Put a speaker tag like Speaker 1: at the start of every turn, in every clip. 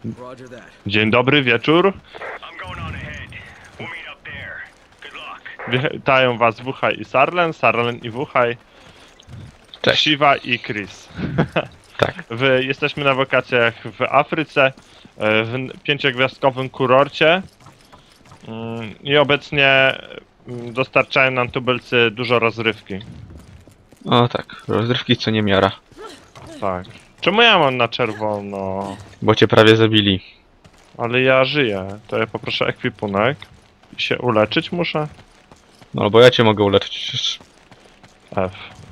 Speaker 1: Roger that.
Speaker 2: Dzień dobry, wieczór.
Speaker 3: I'm going on ahead. We'll meet up there. Good luck.
Speaker 2: Witają was Wuchaj i Sarlen, Sarlen i Wuchaj,
Speaker 4: Cześć.
Speaker 2: Shiva i Chris.
Speaker 4: Tak.
Speaker 2: Jesteśmy na wakacjach w Afryce, w 5-gwiazdkowym kurorcie i obecnie dostarczają nam tubylcy dużo rozrywki.
Speaker 4: O tak, rozrywki co nie miara.
Speaker 2: Tak. Czemu ja mam na czerwono?
Speaker 4: Bo cię prawie zabili.
Speaker 2: Ale ja żyję. To ja poproszę ekwipunek. I się uleczyć muszę?
Speaker 4: No bo ja cię mogę uleczyć przecież.
Speaker 2: F.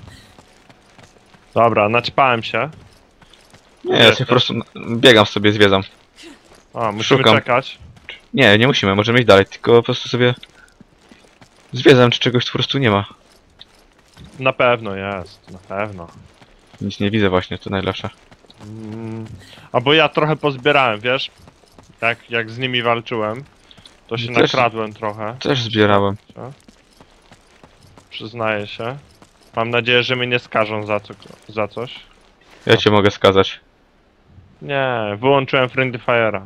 Speaker 2: Dobra, naćpałem się.
Speaker 4: Nie, ja się po prostu biegam sobie, zwiedzam.
Speaker 2: A, musimy
Speaker 4: Szukam.
Speaker 2: czekać.
Speaker 4: Nie, nie musimy, możemy iść dalej, tylko po prostu sobie zwiedzam, czy czegoś tu po prostu nie ma.
Speaker 2: Na pewno jest, na pewno.
Speaker 4: Nic nie widzę właśnie, to najlepsze.
Speaker 2: A bo ja trochę pozbierałem, wiesz? Jak z nimi walczyłem, to się
Speaker 4: Też-
Speaker 2: nakradłem trochę.
Speaker 4: Też zbierałem.
Speaker 2: Przyznaję się. Mam nadzieję, że mnie nie skażą za coś.
Speaker 4: Ja cię mogę skazać.
Speaker 2: Nie, wyłączyłem Friendly Fire'a.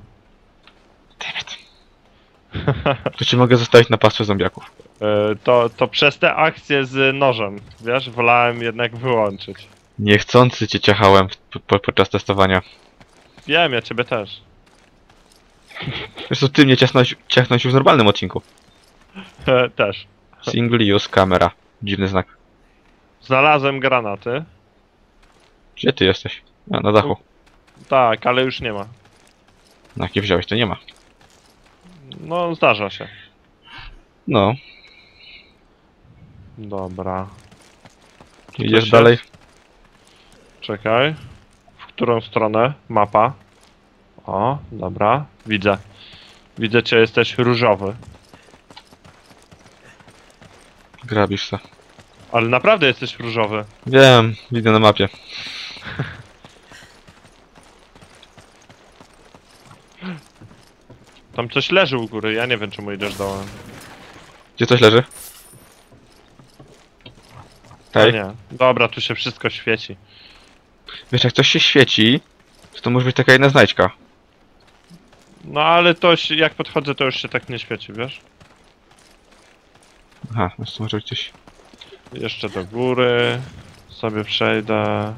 Speaker 4: To cię mogę zostawić na pastwę zombiaków.
Speaker 2: To przez te akcje z nożem, wiesz, wolałem jednak wyłączyć.
Speaker 4: Niechcący cię ciachałem podczas testowania.
Speaker 2: Wiem, ja ciebie też.
Speaker 4: Zresztą ty mnie ciachnąłeś już w normalnym odcinku.
Speaker 2: Też.
Speaker 4: Single use camera. Dziwny znak.
Speaker 2: Znalazłem granaty.
Speaker 4: Gdzie ty jesteś? A, na dachu.
Speaker 2: Tak, ale już nie ma.
Speaker 4: Na jakie wziąłeś, to nie ma.
Speaker 2: No, zdarza się.
Speaker 4: No,
Speaker 2: Dobra.
Speaker 4: idziesz
Speaker 2: jest?
Speaker 4: dalej.
Speaker 2: Czekaj. W którą stronę? Mapa. O, dobra. Widzę. Widzę cię, jesteś różowy.
Speaker 4: Grabisz se.
Speaker 2: Ale naprawdę jesteś różowy.
Speaker 4: Wiem, widzę na mapie.
Speaker 2: Tam coś leży u góry, ja nie wiem czemu idziesz dołem.
Speaker 4: Gdzie coś leży?
Speaker 2: A
Speaker 4: Hej.
Speaker 2: nie. Dobra, tu się wszystko świeci.
Speaker 4: Wiesz, jak coś się świeci, to może być taka jedna znajdźka.
Speaker 2: No ale to jak podchodzę, to już się tak nie świeci, wiesz?
Speaker 4: Aha, no to może być coś.
Speaker 2: Jeszcze do góry sobie przejdę.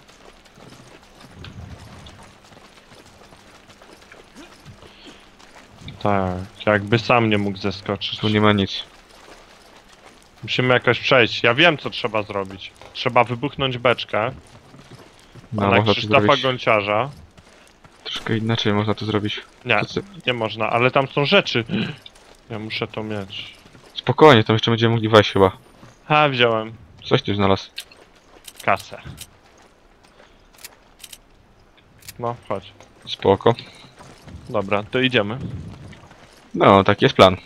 Speaker 2: Tak, jakby sam nie mógł zeskoczyć.
Speaker 4: Tu nie ma nic.
Speaker 2: Musimy jakoś przejść. Ja wiem, co trzeba zrobić. Trzeba wybuchnąć beczkę.
Speaker 4: No,
Speaker 2: Na
Speaker 4: można to
Speaker 2: Krzysztofa
Speaker 4: zrobić
Speaker 2: Gonciarza.
Speaker 4: troszkę inaczej można to zrobić.
Speaker 2: Nie,
Speaker 4: To ty-
Speaker 2: nie można, ale tam są rzeczy. Ja muszę to mieć.
Speaker 4: Spokojnie, to jeszcze będziemy mogli wejść chyba.
Speaker 2: Ha, wziąłem
Speaker 4: Coś ty znalazł.
Speaker 2: kasę. No, chodź.
Speaker 4: Spoko.
Speaker 2: Dobra, to idziemy.
Speaker 4: No, taki jest plan.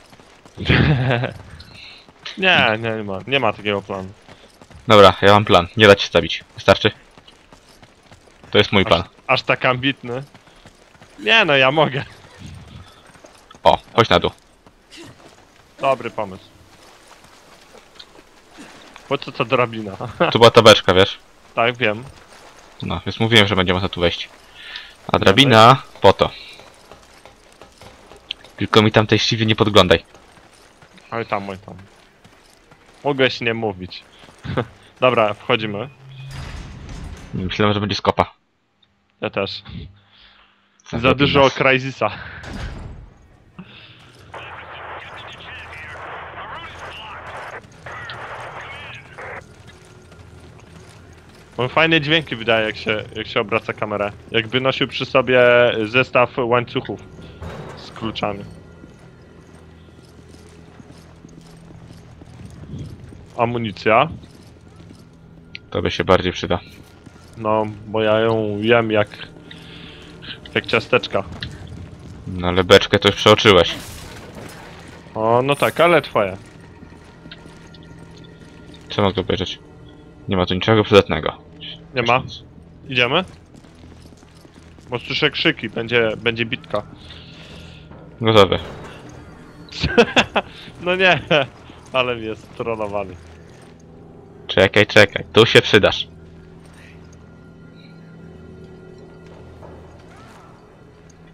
Speaker 2: Nie ma takiego planu.
Speaker 4: Dobra, ja mam plan. Nie da ci stawić. Wystarczy? To jest mój plan.
Speaker 2: Aż tak ambitny. Nie no, ja mogę.
Speaker 4: O, chodź na dół.
Speaker 2: Dobry pomysł. Po co to drabina?
Speaker 4: Tu była ta beczka, wiesz?
Speaker 2: Tak, wiem.
Speaker 4: No, więc mówiłem, że będzie można tu wejść. A drabina po to. Tylko mi tam tej siwie nie podglądaj.
Speaker 2: Oj tam, oj tam. Mogłeś nie mówić. Dobra, wchodzimy.
Speaker 4: Myślałem, że będzie skopa.
Speaker 2: Ja też. Za
Speaker 4: Zabij
Speaker 2: dużo
Speaker 4: nas.
Speaker 2: Crysisa. On fajne dźwięki wydaje, jak się obraca kamerę. Jakby nosił przy sobie zestaw łańcuchów z kluczami. Amunicja.
Speaker 4: To by się bardziej przyda.
Speaker 2: No, bo ja ją jem jak ciasteczka.
Speaker 4: No ale beczkę to już przeoczyłeś.
Speaker 2: O, no tak, ale twoje.
Speaker 4: Co mogę obejrzeć? Nie ma tu niczego przydatnego.
Speaker 2: Nie ma? Idziemy? Bo słyszę krzyki, będzie bitka.
Speaker 4: Gotowy.
Speaker 2: No nie, ale mnie strollowali.
Speaker 4: Czekaj, czekaj. Tu się przydasz.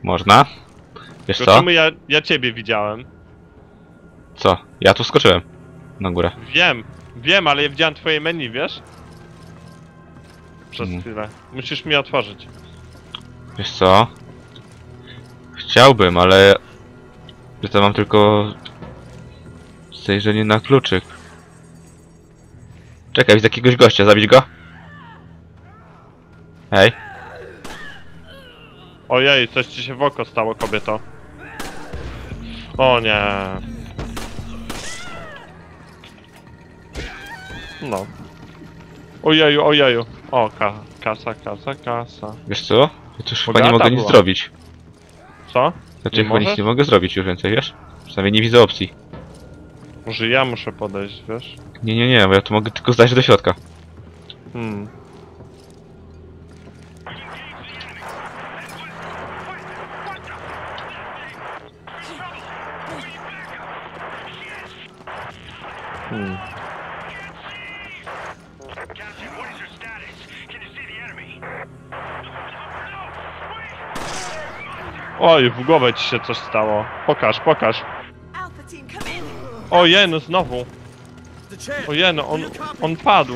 Speaker 4: Można. Wiesz
Speaker 2: Tylko
Speaker 4: co?
Speaker 2: czemu ja ciebie widziałem?
Speaker 4: Co? Ja tu skoczyłem. Na górę.
Speaker 2: Wiem, ale ja widziałem twoje menu, wiesz? Przez
Speaker 4: Mhm.
Speaker 2: chwilę. Musisz mi otworzyć.
Speaker 4: Wiesz co? Chciałbym, ale... Że to mam tylko... Zajrzenie na kluczyk. Czekaj, widzę jakiegoś gościa, zabić go? Hej.
Speaker 2: Ojej, coś ci się w oko stało, kobieto. O nie. No. Ojeju. O, kasa.
Speaker 4: Wiesz co? Ja tu już chyba
Speaker 2: Bogata
Speaker 4: nie mogę nic
Speaker 2: była.
Speaker 4: zrobić.
Speaker 2: Co?
Speaker 4: Znaczy
Speaker 2: Nie
Speaker 4: chyba nic
Speaker 2: możesz?
Speaker 4: nie mogę zrobić już więcej, wiesz? Przynajmniej nie widzę opcji.
Speaker 2: Może ja muszę podejść, wiesz?
Speaker 4: Nie, bo ja tu mogę tylko zajrzeć do środka.
Speaker 3: Captain, what is your status? Can you see the enemy?
Speaker 2: Oj, w głowę ci się coś stało. Pokaż.
Speaker 1: Alpha team, come in.
Speaker 2: Ojej, no znowu. Ojej, no on padł.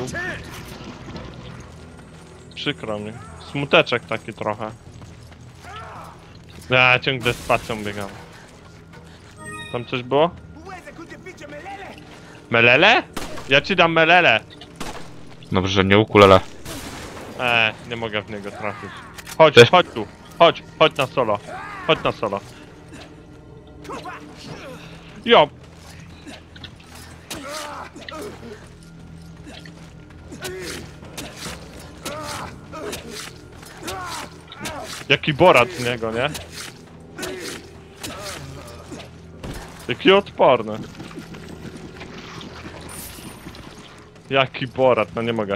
Speaker 2: Przykro mi. Smuteczek taki trochę. Ja ciągle spacją biegam. Tam coś było? Melele? Ja ci dam melele.
Speaker 4: Dobrze, że nie ukulele.
Speaker 2: Nie mogę w niego trafić. Chodź tu. Chodź na solo. Jo. Jaki Borat z niego, nie? Jaki odporny. Jaki Borat, no nie mogę.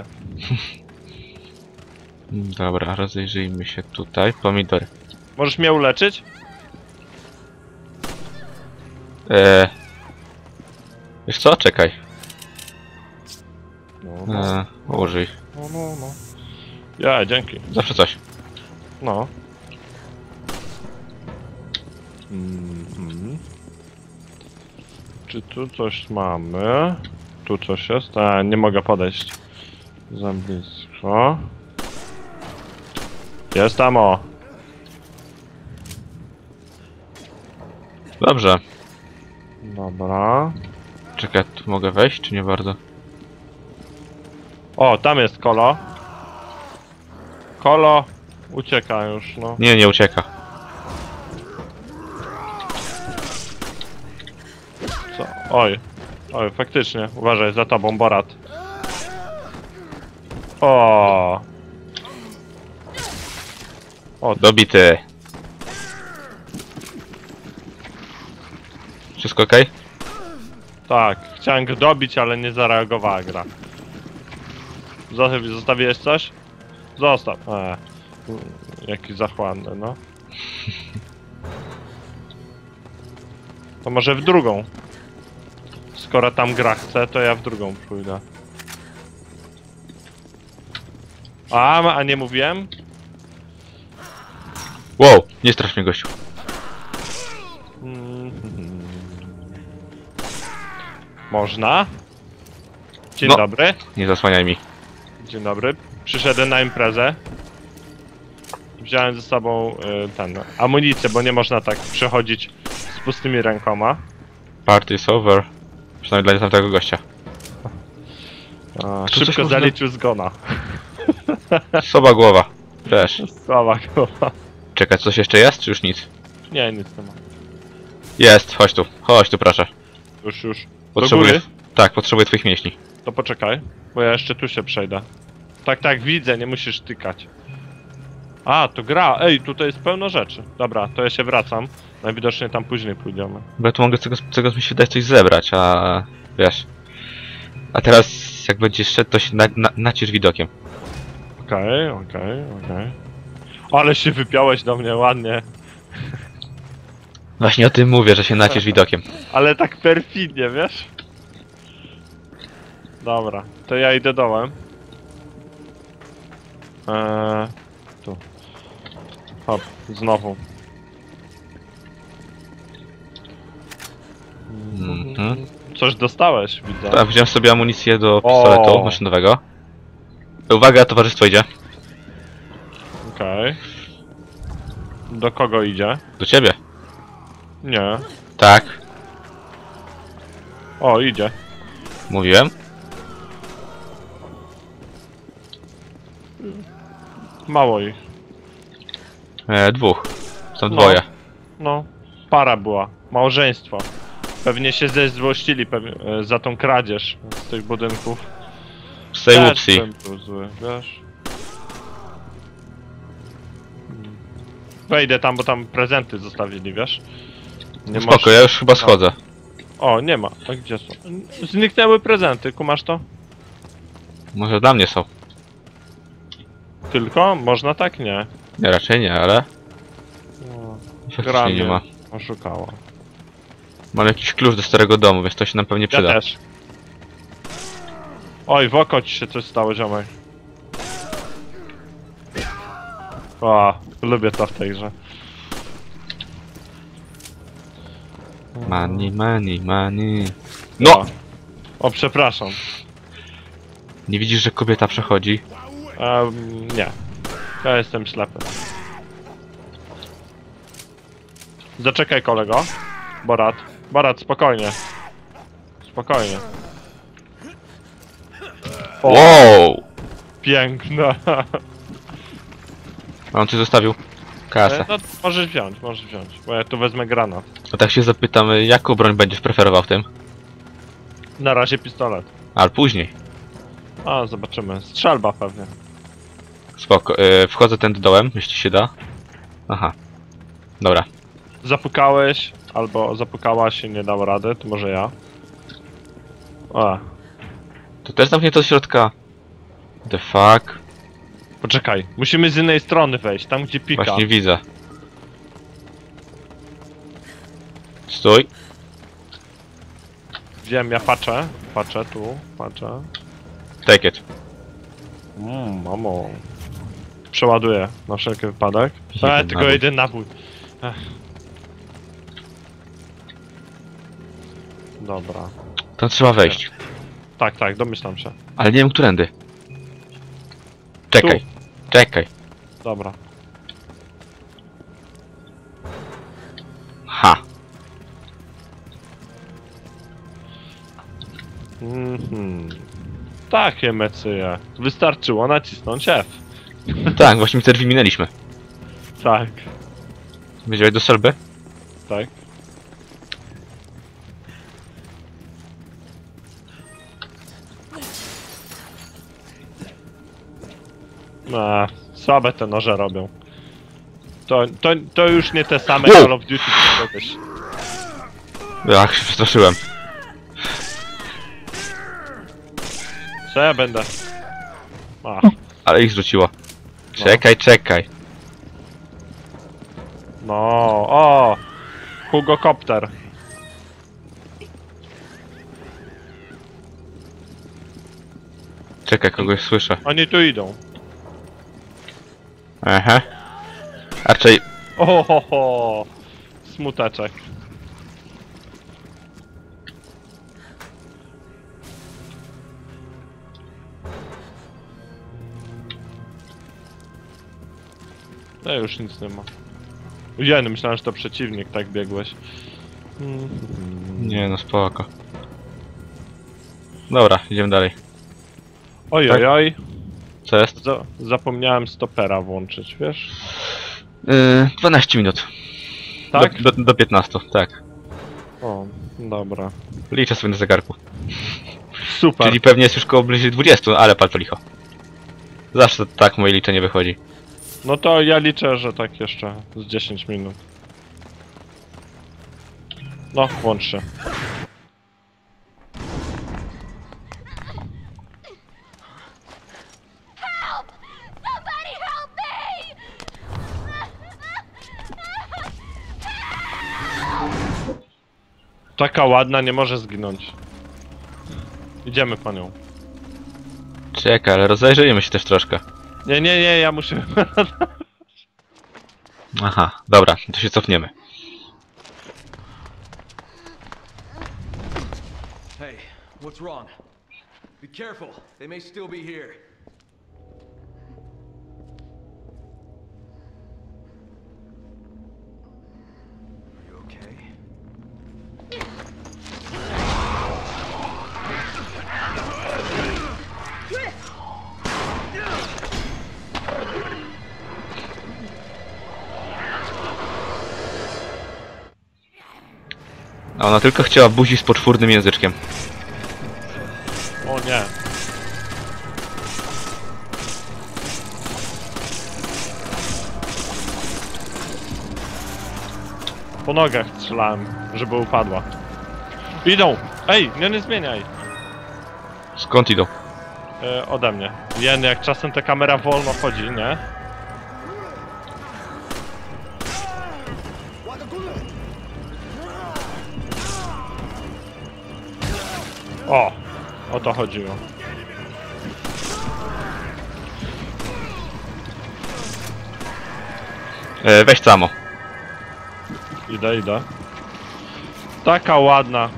Speaker 4: Dobra, rozejrzyjmy się tutaj. Pomidory.
Speaker 2: Możesz mnie uleczyć?
Speaker 4: Wiesz co? Czekaj.
Speaker 2: No.
Speaker 4: Użyj.
Speaker 2: No. Ja, dzięki.
Speaker 4: Zawsze coś.
Speaker 2: No. Czy tu coś mamy? Tu coś jest? Nie mogę podejść. Za blisko. Jest tam, o.
Speaker 4: Dobrze.
Speaker 2: Dobra.
Speaker 4: Czekaj, tu mogę wejść, czy nie bardzo?
Speaker 2: O, tam jest Kolo. Kolo ucieka już, no.
Speaker 4: Nie ucieka.
Speaker 2: Co? Oj, faktycznie. Uważaj, za tobą, Borat. O.
Speaker 4: Dobity. Wszystko ok?
Speaker 2: Tak, chciałem go dobić, ale nie zareagowała gra. Zostawiłeś coś? Zostaw. Jaki zachłanny, no. To może w drugą. Skoro tam gra chce, to ja w drugą pójdę. A nie mówiłem?
Speaker 4: Wow, nie strasz mnie, gościu.
Speaker 2: Można? Dzień
Speaker 4: No.
Speaker 2: dobry.
Speaker 4: Nie zasłaniaj mi.
Speaker 2: Dzień dobry. Przyszedłem na imprezę. Wziąłem ze sobą amunicję, bo nie można tak przechodzić z pustymi rękoma.
Speaker 4: Party is over. Przynajmniej dla tamtego gościa. Tu coś
Speaker 2: Szybko
Speaker 4: można-
Speaker 2: zaliczył zgona.
Speaker 4: Soba głowa. Też.
Speaker 2: Słaba głowa.
Speaker 4: Czekaj, coś jeszcze jest, czy już nic?
Speaker 2: Nie, nic nie ma.
Speaker 4: Jest, chodź tu. Chodź tu, proszę.
Speaker 2: Już. Do
Speaker 4: Potrzebuję...
Speaker 2: góry?
Speaker 4: Tak, potrzebuję twoich mięśni.
Speaker 2: To poczekaj, bo ja jeszcze tu się przejdę. Tak, widzę, nie musisz tykać. To gra. Ej, tutaj jest pełno rzeczy. Dobra, to ja się wracam. Najwidoczniej tam później pójdziemy.
Speaker 4: Bo ja tu mogę z tego mi się wydaje coś zebrać, a... Wiesz... A teraz, jak będziesz szedł, to się nacisz widokiem.
Speaker 2: Okej. Ale się wypiąłeś do mnie ładnie.
Speaker 4: Właśnie o tym mówię, że się nacisz widokiem.
Speaker 2: Ale tak perfidnie, wiesz? Dobra, to ja idę dołem. Tu. Hop, znowu.
Speaker 4: Mhm.
Speaker 2: Coś dostałeś, widzę.
Speaker 4: Tak, wziąłem sobie amunicję do pistoletu maszynowego. Uwaga, towarzystwo idzie.
Speaker 2: Okej. Do kogo idzie?
Speaker 4: Do ciebie.
Speaker 2: Nie.
Speaker 4: Tak,
Speaker 2: O, idzie.
Speaker 4: mówiłem.
Speaker 2: Mało ich.
Speaker 4: Dwóch. Są
Speaker 2: No.
Speaker 4: dwoje.
Speaker 2: No. Para była. Małżeństwo. Pewnie się zezdrościli za tą kradzież z tych budynków.
Speaker 4: Say
Speaker 2: Też
Speaker 4: whoopsie.
Speaker 2: bym był zły, wiesz? Wejdę tam, bo tam prezenty zostawili, wiesz? Nie
Speaker 4: Spoko, ja już chyba schodzę.
Speaker 2: O, nie ma. A gdzie są? Zniknęły prezenty, kumasz to?
Speaker 4: Może dla mnie są.
Speaker 2: Tylko? Można tak? Nie.
Speaker 4: Nie, raczej nie, ale...
Speaker 2: No,
Speaker 4: Faktycznie nie ma.
Speaker 2: oszukała.
Speaker 4: Mam jakiś klucz do starego domu, więc to się nam pewnie
Speaker 2: Ja
Speaker 4: przyda.
Speaker 2: też. Oj, w oko ci się coś stało, ziomek. O, lubię to w tej grze.
Speaker 4: Money, money, money. No!
Speaker 2: O, przepraszam.
Speaker 4: Nie widzisz, że kobieta przechodzi?
Speaker 2: Nie. Ja jestem ślepy. Zaczekaj, kolego. Borat. Borat, spokojnie. Spokojnie. O,
Speaker 4: Wow!
Speaker 2: piękne.
Speaker 4: A on ci zostawił kasę.
Speaker 2: No, możesz wziąć, bo ja tu wezmę granat.
Speaker 4: A tak się zapytam, jaką broń będziesz preferował w tym?
Speaker 2: Na razie pistolet.
Speaker 4: Ale później.
Speaker 2: A, zobaczymy. Strzelba pewnie.
Speaker 4: Spoko. Wchodzę tędy dołem, jeśli się da. Aha. Dobra.
Speaker 2: Zapukałeś, albo zapukałaś i nie dał rady, to może ja. A,
Speaker 4: To też zamknięto do środka. The fuck?
Speaker 2: poczekaj. Musimy z innej strony wejść, tam gdzie pika.
Speaker 4: Właśnie widzę. Stój.
Speaker 2: Wiem, ja patrzę tu, patrzę.
Speaker 4: Take it.
Speaker 2: Mamo. Przeładuję na wszelki wypadek.
Speaker 4: Jeden
Speaker 2: Tylko
Speaker 4: nabój.
Speaker 2: jeden nabój. Ech. Dobra.
Speaker 4: Tam trzeba wejść.
Speaker 2: Tak, domyślam się.
Speaker 4: Ale nie wiem, którędy. Czekaj. Czekaj.
Speaker 2: Dobra.
Speaker 4: Ha.
Speaker 2: Takie mecyje. Wystarczyło nacisnąć F.
Speaker 4: Tak, właśnie te drzwi minęliśmy.
Speaker 2: Tak,
Speaker 4: Wiedziałeś do strzelby?
Speaker 2: tak. Słabe te noże robią. To już nie te same
Speaker 4: Wow.
Speaker 2: Call of Duty co kiedyś.
Speaker 4: Jak się przestraszyłem.
Speaker 2: Co ja będę?
Speaker 4: Ale ich zrzuciło. Czekaj, czekaj.
Speaker 2: No, o! Hugokopter.
Speaker 4: Czekaj, kogoś słyszę.
Speaker 2: Oni tu idą.
Speaker 4: Aha. A raczej...
Speaker 2: Ohoho! Smuteczek. No już nic nie ma. Jeny, myślałem, że to przeciwnik, tak biegłeś.
Speaker 4: Nie no, spoko. Dobra, idziemy dalej.
Speaker 2: Oj,
Speaker 4: Tak?
Speaker 2: oj, oj.
Speaker 4: Co jest?
Speaker 2: Zapomniałem stopera włączyć, wiesz?
Speaker 4: 12 minut.
Speaker 2: Tak?
Speaker 4: Do 15, tak.
Speaker 2: O, dobra.
Speaker 4: Liczę sobie na zegarku.
Speaker 2: Super.
Speaker 4: Czyli pewnie jest już koło bliżej 20, ale pal to licho. Zawsze tak moje liczenie wychodzi.
Speaker 2: No to ja liczę, że tak jeszcze z 10 minut. No, włącz się.
Speaker 1: Help! Somebody help me!
Speaker 2: Taka ładna nie może zginąć. Idziemy po nią.
Speaker 4: Czekaj, ale rozejrzyjmy się też troszkę.
Speaker 2: Nie, ja muszę...
Speaker 4: Aha, dobra, to się cofniemy.
Speaker 5: What's wrong? Be careful. They may still be here. Are you okay?
Speaker 4: A ona tylko chciała buzi z poczwórnym języczkiem.
Speaker 2: O nie. Po nogach strzelałem, żeby upadła. Idą! Ej, nie zmieniaj!
Speaker 4: Skąd idą?
Speaker 2: Ode mnie. Jen, jak czasem ta kamera wolno chodzi, nie? O to chodziło.
Speaker 4: Weź samo.
Speaker 2: Idę. Taka ładna.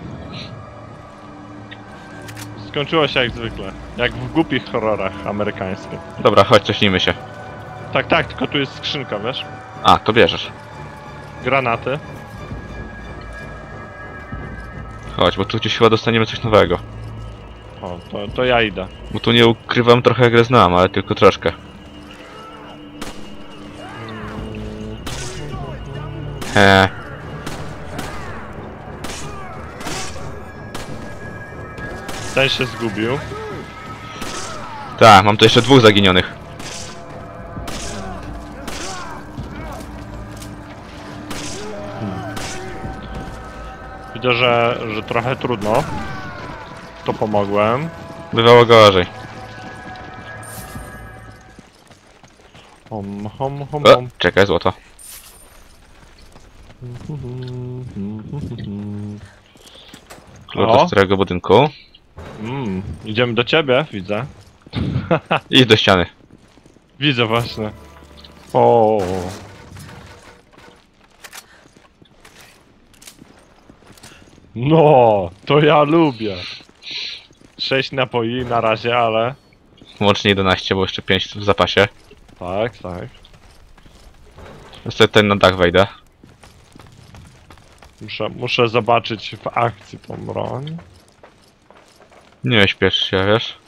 Speaker 2: Skończyło się jak zwykle. Jak w głupich horrorach amerykańskich.
Speaker 4: Dobra, chodź, cofnijmy się.
Speaker 2: Tak, tylko tu jest skrzynka, wiesz?
Speaker 4: A, to bierzesz.
Speaker 2: Granaty.
Speaker 4: Chodź, bo tu gdzieś chyba dostaniemy coś nowego.
Speaker 2: O, to ja idę.
Speaker 4: Bo tu nie ukrywam, trochę grę znam, ale tylko troszkę. Ten się zgubił. Tak, mam tu jeszcze 2 zaginionych.
Speaker 2: Widzę, że trochę trudno. To pomogłem.
Speaker 4: Bywało gorzej.
Speaker 2: Hom.
Speaker 4: O, czekaj, złoto. Klucz do starego budynku.
Speaker 2: Idziemy do ciebie, widzę.
Speaker 4: Idź do ściany.
Speaker 2: Widzę właśnie. O. No, to ja lubię. 6 napoi na razie, ale...
Speaker 4: Łącznie 11, bo jeszcze 5 w zapasie.
Speaker 2: Tak.
Speaker 4: Niestety na dach wejdę.
Speaker 2: Muszę zobaczyć w akcji tą broń.
Speaker 4: Nie śpiesz się, wiesz?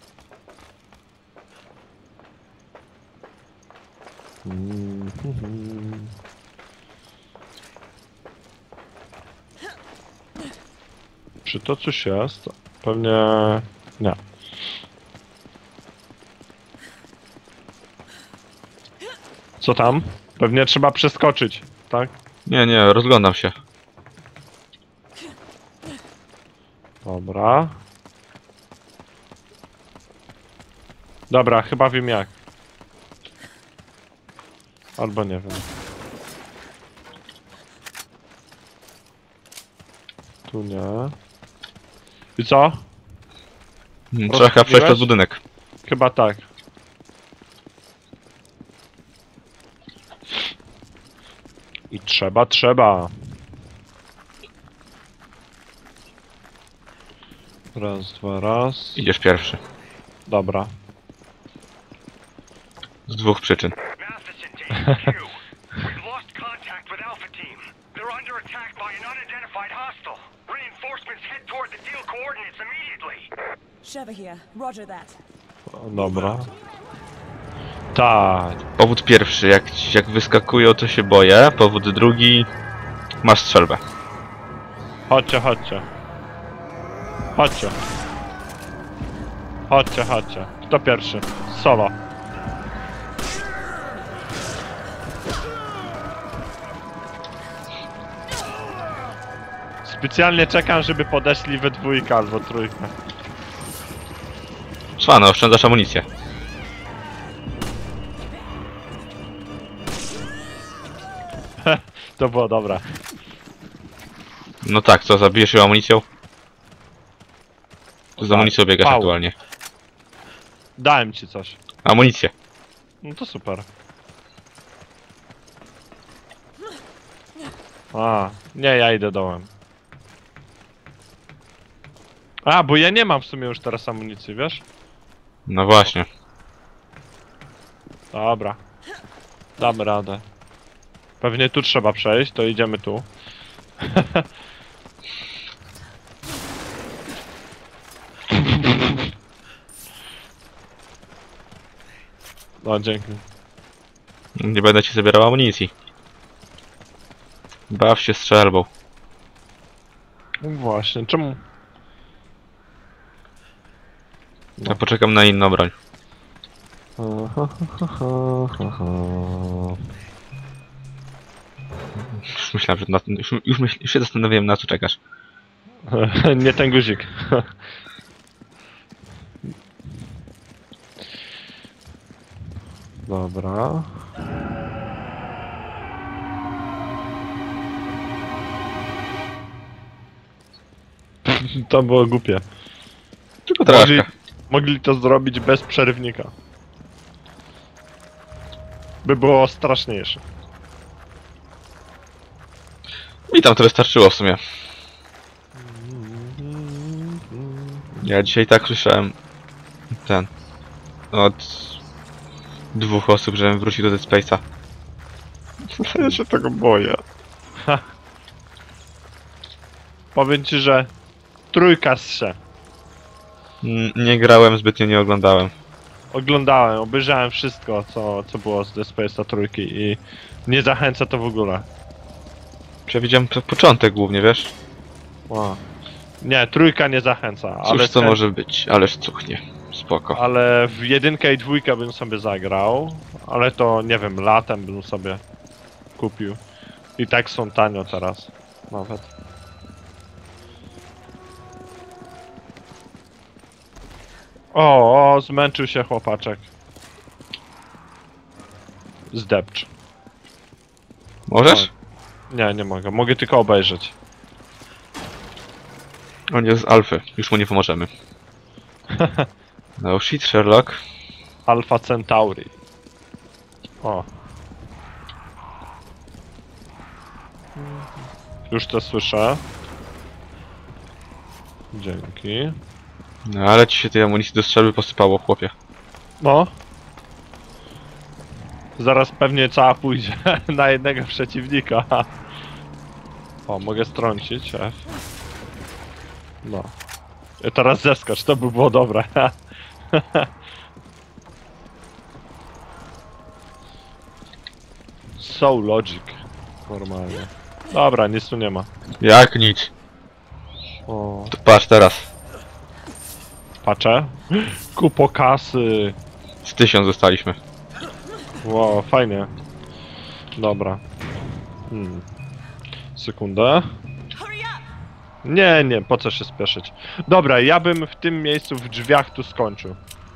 Speaker 2: Czy to coś jest? Pewnie... nie. Co tam? Pewnie trzeba przeskoczyć, tak?
Speaker 4: Nie, rozglądam się.
Speaker 2: Dobra. Dobra, chyba wiem jak. Albo nie wiem. Tu nie. I co?
Speaker 4: Trzeba przejść
Speaker 2: Rozkminiłeś?
Speaker 4: pod budynek.
Speaker 2: Chyba tak. I trzeba. Raz, dwa, raz.
Speaker 4: Idziesz pierwszy.
Speaker 2: Dobra.
Speaker 4: Z 2 przyczyn.
Speaker 3: Matheson, Team Q. We've lost contact with Alpha Team. They're under attack by an unidentified hostile. Reinforcements head toward the deal coordinates immediately.
Speaker 6: Sheva here. Roger that.
Speaker 2: Dobra. Tak.
Speaker 4: Powód pierwszy, jak wyskakują, to się boję. Powód drugi, masz strzelbę.
Speaker 2: Chodźcie. Kto pierwszy? Solo. Specjalnie czekam, żeby podeszli we dwójkę albo trójkę.
Speaker 4: Szwana, oszczędzasz amunicję.
Speaker 2: To było dobre.
Speaker 4: No tak, co, zabijesz ją amunicją? Z amunicją biegasz
Speaker 2: Pał.
Speaker 4: aktualnie.
Speaker 2: Dałem ci coś.
Speaker 4: Amunicję.
Speaker 2: No to super. A, nie, ja idę dołem. A, bo ja nie mam w sumie już teraz amunicji, wiesz?
Speaker 4: No właśnie.
Speaker 2: Dobra. Damy radę. Pewnie tu trzeba przejść, to idziemy tu. No, dzięki.
Speaker 4: Nie będę ci zabierał amunicji. Baw się strzelbą.
Speaker 2: No właśnie, czemu?
Speaker 4: Ja poczekam na inną broń. Już myślałem, że już się zastanawiałem, na co czekasz.
Speaker 2: Nie ten guzik. Dobra. To było głupie.
Speaker 4: Tylko troszkę.
Speaker 2: Mogli to zrobić bez przerywnika. By było straszniejsze.
Speaker 4: Mi tam to wystarczyło w sumie. Ja dzisiaj tak słyszałem od 2 osób, żebym wrócił do Dead Space'a.
Speaker 2: Ja się tego boję. Ha. Powiem ci, że trójka z się.
Speaker 4: Nie grałem, zbytnio nie oglądałem.
Speaker 2: Oglądałem, obejrzałem wszystko, co było z Dead Space'a trójki i nie zachęca to w ogóle.
Speaker 4: Przewidziałem początek głównie, wiesz?
Speaker 2: Wow. Nie, trójka nie zachęca,
Speaker 4: Cóż
Speaker 2: ale
Speaker 4: to może być, ależ cuchnie. Spoko.
Speaker 2: ale w jedynkę i dwójkę bym sobie zagrał, ale to nie wiem, latem bym sobie kupił. I tak są tanio teraz, nawet. O, zmęczył się chłopaczek. Zdepcz.
Speaker 4: Możesz?
Speaker 2: Nie, nie mogę. Mogę tylko obejrzeć.
Speaker 4: On jest z Alfy, już mu nie pomożemy. No shit, Sherlock.
Speaker 2: Alpha Centauri. O. Już to słyszę. Dzięki.
Speaker 4: No ale ci się tej amunicji do strzelby posypało, chłopie.
Speaker 2: No. Zaraz pewnie cała pójdzie na jednego przeciwnika. O, mogę strącić F. No. I teraz zeskocz, to by było dobre. So logic. Normalnie. Dobra, nic tu nie ma.
Speaker 4: Jak nic.
Speaker 2: O,
Speaker 4: To patrz teraz.
Speaker 2: patrzę. Kupo kasy.
Speaker 4: Z 1000 zostaliśmy.
Speaker 2: Wow, fajnie. Dobra. Sekundę. Nie, nie, po co się spieszyć. Dobra, ja bym w tym miejscu w drzwiach tu skończył.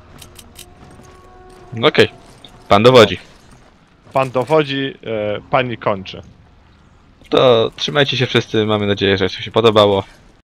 Speaker 4: Okej. Pan dowodzi.
Speaker 2: Pan dowodzi, pani kończy.
Speaker 4: To trzymajcie się wszyscy, mamy nadzieję, że coś się podobało.